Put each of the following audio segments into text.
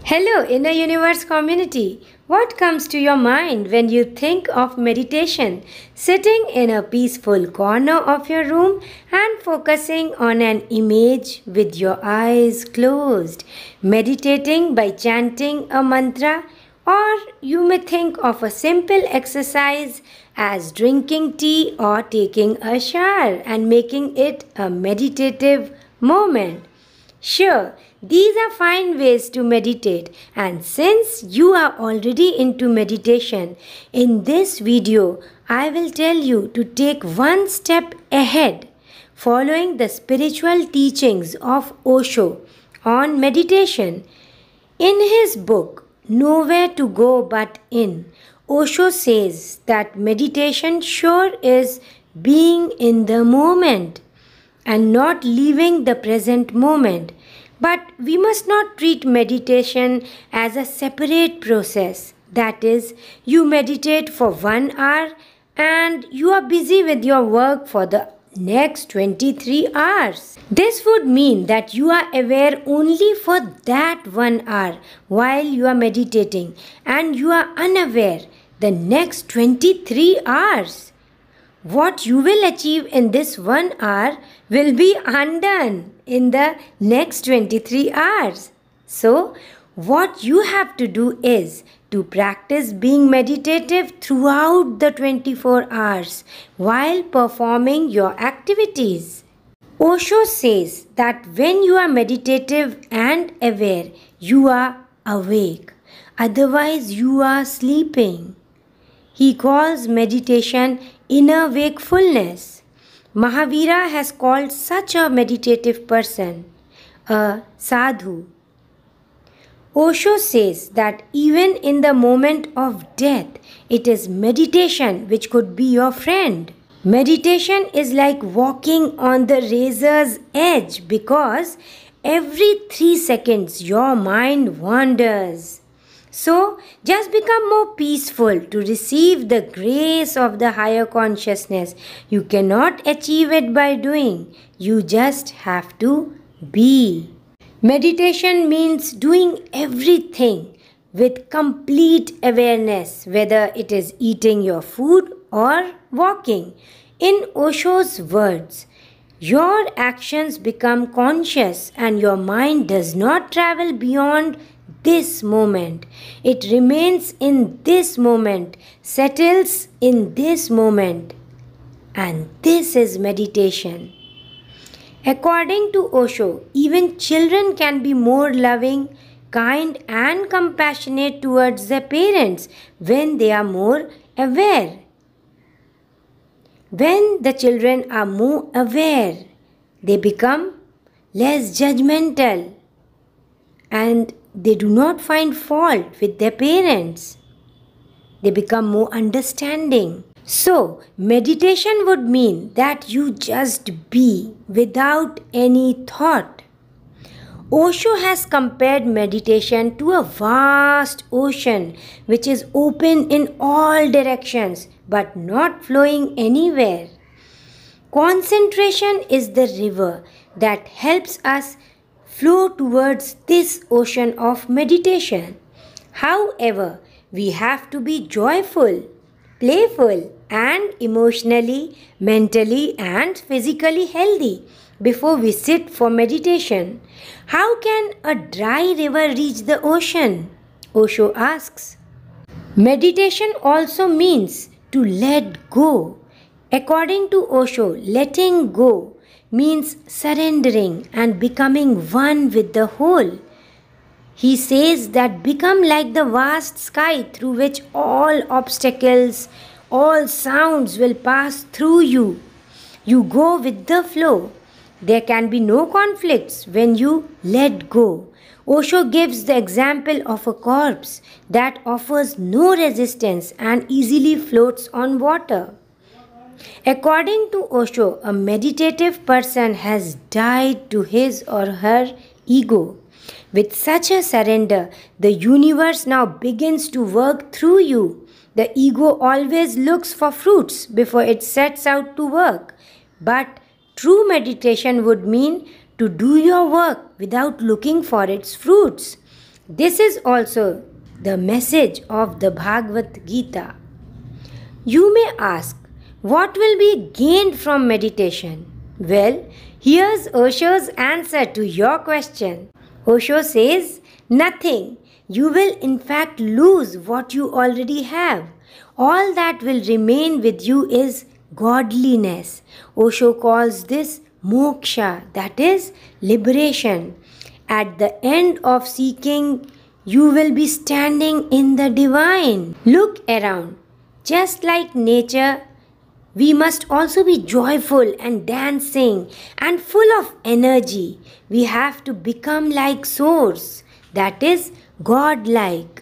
Hello, Inner Universe community. What comes to your mind when you think of meditation? Sitting in a peaceful corner of your room and focusing on an image with your eyes closed, meditating by chanting a mantra, or you may think of a simple exercise as drinking tea or taking a shower and making it a meditative moment. Sure, these are fine ways to meditate, and since you are already into meditation, in this video I will tell you to take one step ahead, following the spiritual teachings of Osho on meditation. In his book, Nowhere to Go But In, Osho says that meditation sure is being in the moment and not leaving the present moment. But we must not treat meditation as a separate process. That is, you meditate for 1 hour and you are busy with your work for the next 23 hours. This would mean that you are aware only for that 1 hour while you are meditating and you are unaware the next 23 hours. What you will achieve in this 1 hour will be undone in the next 23 hours. So, what you have to do is to practice being meditative throughout the 24 hours while performing your activities. Osho says that when you are meditative and aware, you are awake. Otherwise, you are sleeping. He calls meditation inner wakefulness. Mahavira has called such a meditative person a sadhu. Osho says that even in the moment of death, it is meditation which could be your friend. Meditation is like walking on the razor's edge because every 3 seconds your mind wanders. So, just become more peaceful to receive the grace of the higher consciousness. You cannot achieve it by doing. You just have to be. Meditation means doing everything with complete awareness, whether it is eating your food or walking. In Osho's words, your actions become conscious and your mind does not travel beyond this moment. It remains in this moment, settles in this moment. And this is meditation. According to Osho, even children can be more loving, kind and compassionate towards their parents when they are more aware. When the children are more aware, they become less judgmental and they do not find fault with their parents. They become more understanding. So, meditation would mean that you just be without any thought. Osho has compared meditation to a vast ocean which is open in all directions but not flowing anywhere. Concentration is the river that helps us flow towards this ocean of meditation. However, we have to be joyful, playful, and emotionally, mentally, and physically healthy before we sit for meditation. How can a dry river reach the ocean? Osho asks. Meditation also means to let go. According to Osho, letting go means surrendering and becoming one with the whole. He says that become like the vast sky through which all obstacles, all sounds will pass through you. You go with the flow. There can be no conflicts when you let go. Osho gives the example of a corpse that offers no resistance and easily floats on water. According to Osho, a meditative person has died to his or her ego. With such a surrender, the universe now begins to work through you. The ego always looks for fruits before it sets out to work. But true meditation would mean to do your work without looking for its fruits. This is also the message of the Bhagavad Gita. You may ask, what will be gained from meditation? Well, here's Osho's answer to your question. Osho says, nothing. You will in fact lose what you already have. All that will remain with you is godliness. Osho calls this moksha, that is liberation. At the end of seeking, you will be standing in the divine. Look around. Just like nature, we must also be joyful and dancing and full of energy. We have to become like Source, that is, God-like.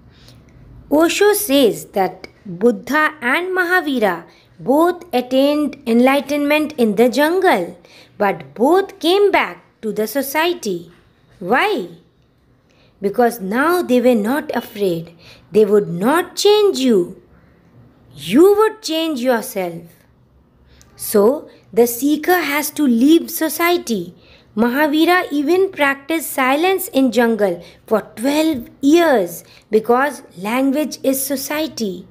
Osho says that Buddha and Mahavira both attained enlightenment in the jungle, but both came back to the society. Why? Because now they were not afraid. They would not change you. You would change yourself. So, the seeker has to leave society. Mahavira even practiced silence in jungle for 12 years because language is society.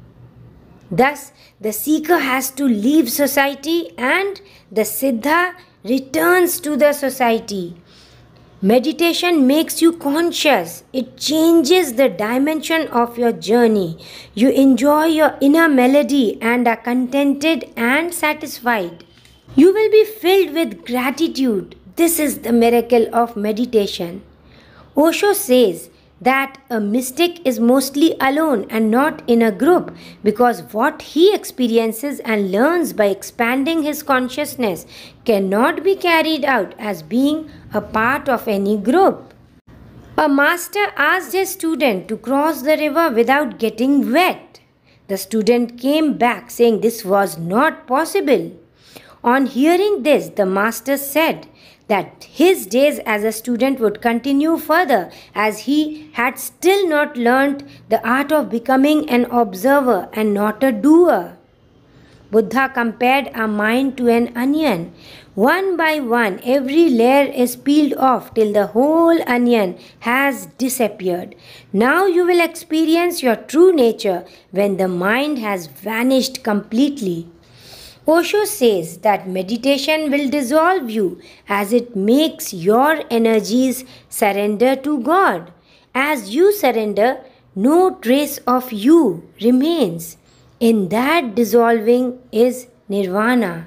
Thus, the seeker has to leave society and the Siddha returns to the society. Meditation makes you conscious. It changes the dimension of your journey. You enjoy your inner melody and are contented and satisfied. You will be filled with gratitude. This is the miracle of meditation. Osho says that a mystic is mostly alone and not in a group because what he experiences and learns by expanding his consciousness cannot be carried out as being a part of any group. A master asked his student to cross the river without getting wet. The student came back saying this was not possible. On hearing this, the master said that his days as a student would continue further as he had still not learnt the art of becoming an observer and not a doer. Buddha compared our mind to an onion. One by one, every layer is peeled off till the whole onion has disappeared. Now you will experience your true nature when the mind has vanished completely. Osho says that meditation will dissolve you as it makes your energies surrender to God. As you surrender, no trace of you remains. In that dissolving is nirvana.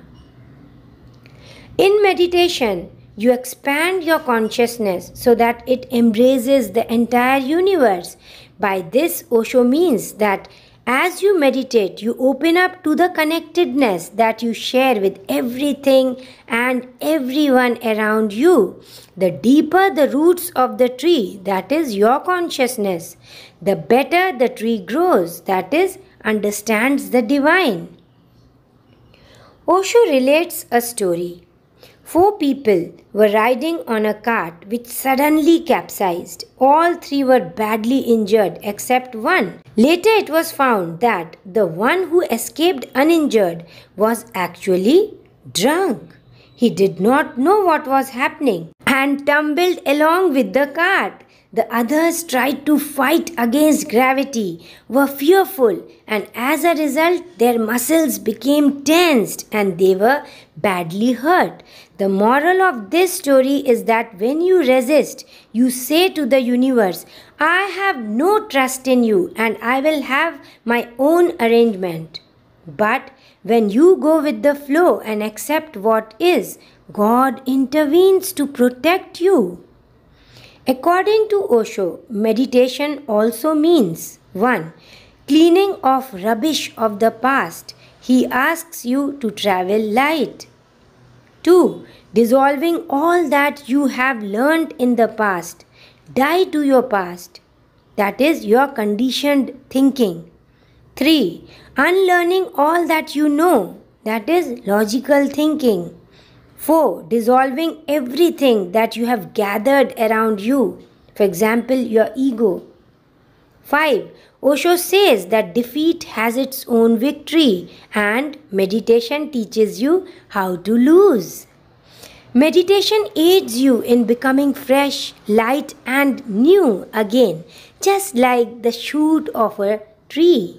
In meditation, you expand your consciousness so that it embraces the entire universe. By this, Osho means that as you meditate, you open up to the connectedness that you share with everything and everyone around you. The deeper the roots of the tree, that is your consciousness, the better the tree grows, that is, understands the divine. Osho relates a story. 4 people were riding on a cart which suddenly capsized. All 3 were badly injured except one. Later it was found that the one who escaped uninjured was actually drunk. He did not know what was happening and tumbled along with the cart. The others tried to fight against gravity, were fearful, and as a result, their muscles became tensed and they were badly hurt. The moral of this story is that when you resist, you say to the universe, I have no trust in you and I will have my own arrangement. But when you go with the flow and accept what is, God intervenes to protect you. According to Osho, meditation also means 1. Cleaning off rubbish of the past. He asks you to travel light. 2. Dissolving all that you have learned in the past. Die to your past. That is your conditioned thinking. 3. Unlearning all that you know. That is logical thinking. 4. Dissolving everything that you have gathered around you. For example, your ego. 5. Osho says that defeat has its own victory and meditation teaches you how to lose. Meditation aids you in becoming fresh, light, and new again, just like the shoot of a tree.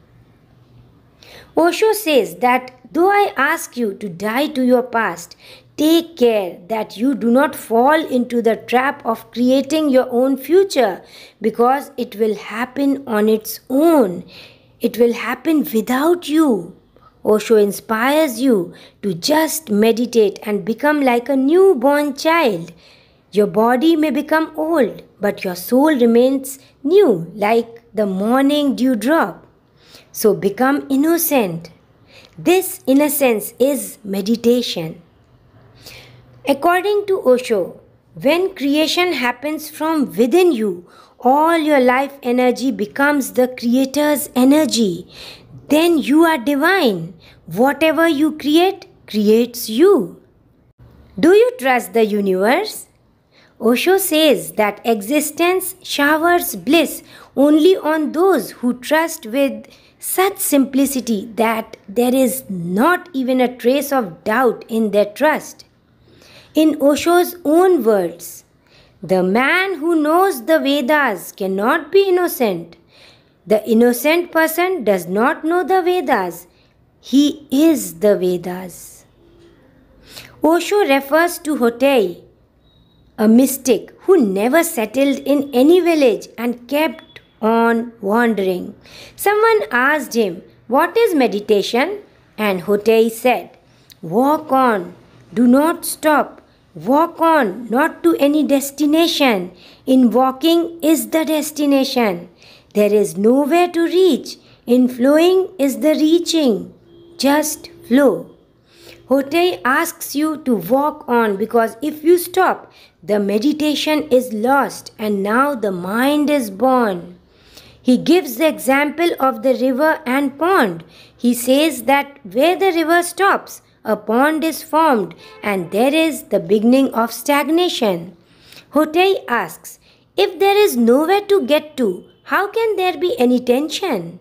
Osho says that though I ask you to die to your past, take care that you do not fall into the trap of creating your own future, because it will happen on its own. It will happen without you. Osho inspires you to just meditate and become like a newborn child. Your body may become old, but your soul remains new, like the morning dewdrop. So become innocent. This innocence is meditation. According to Osho, when creation happens from within you, all your life energy becomes the Creator's energy. Then you are divine. Whatever you create, creates you. Do you trust the universe? Osho says that existence showers bliss only on those who trust with such simplicity that there is not even a trace of doubt in their trust. In Osho's own words, the man who knows the Vedas cannot be innocent. The innocent person does not know the Vedas. He is the Vedas. Osho refers to Hotei, a mystic who never settled in any village and kept on wandering. Someone asked him, "What is meditation?" And Hotei said, "Walk on, do not stop. Walk on, not to any destination. In walking is the destination. There is nowhere to reach. In flowing is the reaching. Just flow." Hotei asks you to walk on because if you stop, the meditation is lost and now the mind is born. He gives the example of the river and pond. He says that where the river stops, a pond is formed and there is the beginning of stagnation. Hotei asks, if there is nowhere to get to, how can there be any tension?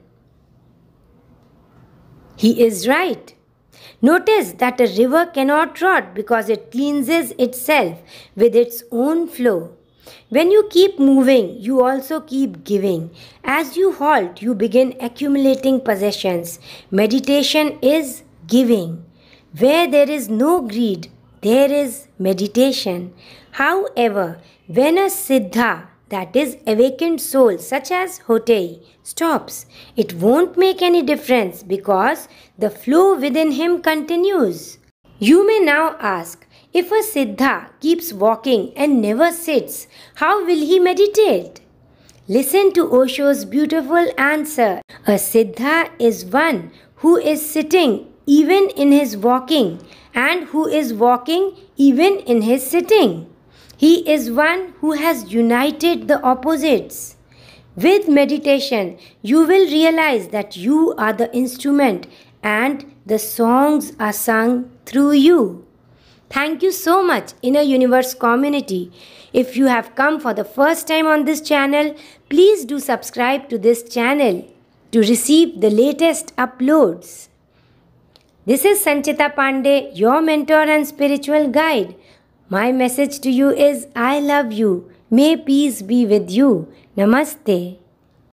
He is right. Notice that a river cannot rot because it cleanses itself with its own flow. When you keep moving, you also keep giving. As you halt, you begin accumulating possessions. Meditation is giving. Where there is no greed, there is meditation. However, when a siddha, that is awakened soul such as Hotei, stops, it won't make any difference because the flow within him continues. You may now ask, if a siddha keeps walking and never sits, how will he meditate? Listen to Osho's beautiful answer. A siddha is one who is sitting even in his walking and who is walking even in his sitting. He is one who has united the opposites. With meditation, you will realize that you are the instrument and the songs are sung through you. Thank you so much, Inner Universe community. If you have come for the first time on this channel, please do subscribe to this channel to receive the latest uploads. This is Sanchita Pandey, your mentor and spiritual guide. My message to you is, I love you. May peace be with you. Namaste.